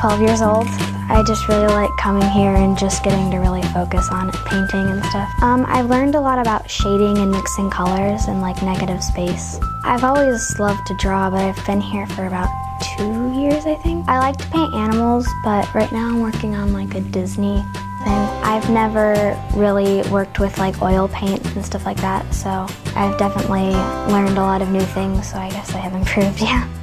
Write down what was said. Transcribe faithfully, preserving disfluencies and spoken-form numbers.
twelve years old. I just really like coming here and just getting to really focus on painting and stuff. Um, I've learned a lot about shading and mixing colors and like negative space. I've always loved to draw, but I've been here for about two years, I think. I like to paint animals, but right now I'm working on like a Disney thing. I've never really worked with like oil paints and stuff like that, so I've definitely learned a lot of new things, so I guess I have improved, yeah.